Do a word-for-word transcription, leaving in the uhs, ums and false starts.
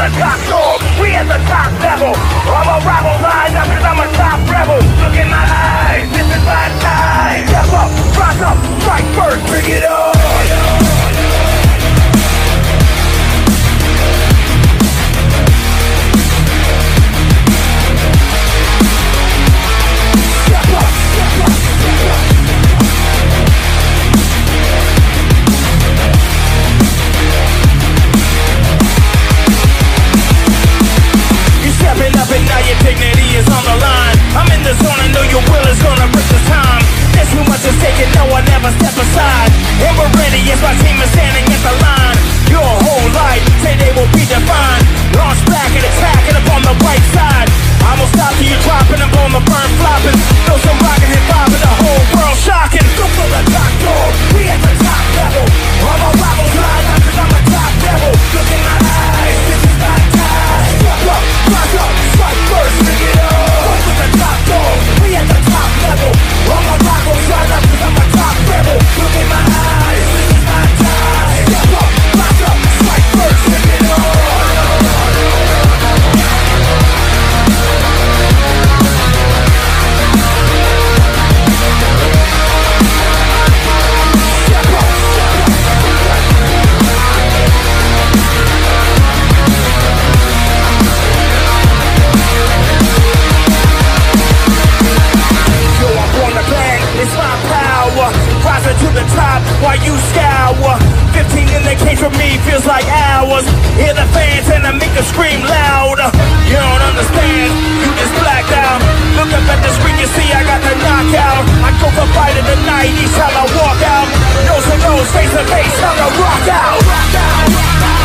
the top dog, we at the top level. All my rivals line up cause I'm a top rebel. Look in my eyes, this is my time. Step up, rise up, strike first, bring it on. Up and now your dignity is on the line. I'm in the zone, I know your will is gonna break this time. There's too much at stake and no one ever step aside. And we're ready as my team is standing at the line. Your whole life, say they will be defined. Launch back and attack it up on the right side. I won't stop till you dropping up on the burn flopping. Throw some rockin' hip hop and the whole world shocking. Look for the top dog, we at the top level. All my rivals line up cause I'm a top rebel. Look in my eyes, this is my time. Step up, rise up, strike first, bring it on. Look for the top dog, we at the top level. All my rivals line up cause I'm a top rebel. Look in my eyes, this is my time. Step up, rise up, strike first, bring it on. It's my power, rising to the top while you scour. Fifteen in the case for me feels like hours. Hear the fans and I make them scream louder. You don't understand, you just blacked out. Look up at the screen, you see I got the knockout. I go for fight of the night each time I walk out. Nose to nose, face to face, I'm the rock out. Rock out, rock out.